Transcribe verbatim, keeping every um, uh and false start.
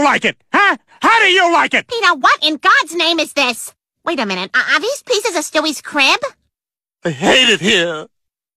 like it? Huh? How do you like it? Peter, what in God's name is this? Wait a minute. Are, are these pieces of Stewie's crib? I hate it here.